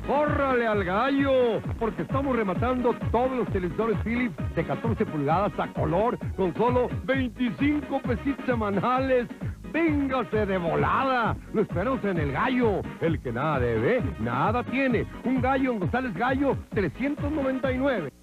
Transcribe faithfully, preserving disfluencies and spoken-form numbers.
¡Córrale al gallo! Porque estamos rematando todos los televisores Philips de catorce pulgadas a color con solo veinticinco pesitos semanales. ¡Véngase de volada! Lo esperamos en el Gallo. El que nada debe, nada tiene. Un gallo en González Gallo, trescientos noventa y nueve.